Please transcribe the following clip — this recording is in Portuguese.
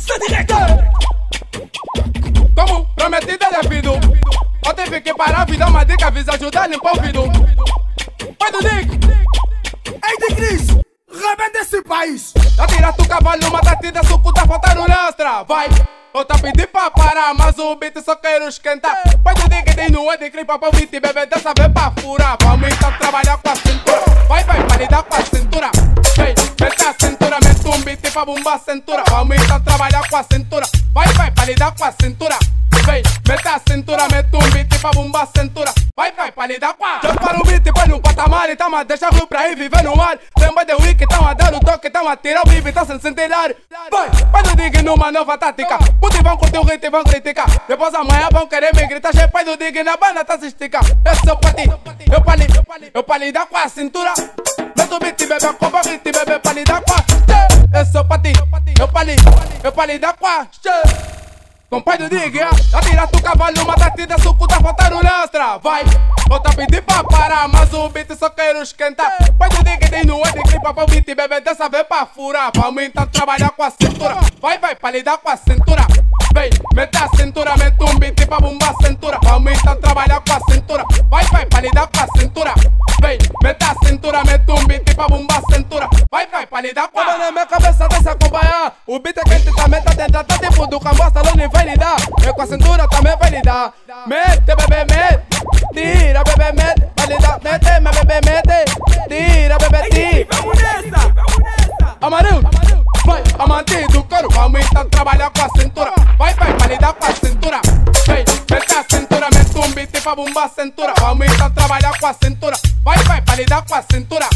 Só direto. Como prometido é devido. Ontem fiquei parado e dar uma dica, avisa ajudar a limpar o ouvido. Vai do Dick. Ei, de Cris, rebenta esse país. Já tiraste o cavalo, uma batida, suco tá faltando lastra. Vai, eu tá pedindo pra parar, mas o beat só quero esquentar. Vai do Dick, tem no de clipa pra beat, bebê, dessa vez pra furar. Vamos então trabalhar com a cintura. Vai, pra lidar com a cintura. Vem, mete a cintura, mete um beat pra bombar a cintura. Vamos então trabalhar com a cintura. Vai, pra lidar com a cintura. Vem, mete a cintura, mete um beat pra bombar a cintura. Vai, pra lidar com a. Já para o beat, põe no patamar, então mas deixa rio pra ir viver no ar. Lembra de Wiki, tão a dar o toque, tão a tirar o bibi, tão sem cintilar. Vai do Dig numa nova tática. Puti vão curtir o hit e vão criticar. Depois amanhã vão querer me gritar. Che pai do Dig na banda tá se estica. Esse é o pati, eu pra lidar com a cintura. Mete o beat, bebê, compra o hit, bebê, pra lidar com a. Esse é o pati, eu pra lidar com a. Compadre do Dig, já tiraste o cavalo, uma batida, suco tá faltando lastra. Vai, eu tá pedindo pra parar, mas o beat só quero esquentar. Pai do Dig, tem no de clipa pra beat, bebê, dessa vez pra furar. Vamos então trabalhar com a cintura. Vai, pra lidar com a cintura. Vem, mete a cintura, mete um beat pra bombar a cintura. Vamos então trabalhar com a cintura. Vai, pra lidar com a cintura. Vem, mete a cintura, mete um beat pra bombar a cintura. Vai, pra lidar com a. Na minha cabeça deixa acompanhar. O beat é quente também tá dentro, tá tipo do cambosta, não vai lidar. Eu com a cintura também vai lidar. Mete, bebê, mete. Tira, bebê, mete. Vai lidar, mete, meu bebê, mete. Tira, bebê, tira. Vamos nessa. Amarelo, vai, amante do couro. Vamos então trabalhar com a cintura. Vai, pra lidar com a cintura. Vem, mete a cintura, mete um beat pra bombar a cintura. Vamos então trabalhar com a cintura. Vai, pra lidar com a cintura.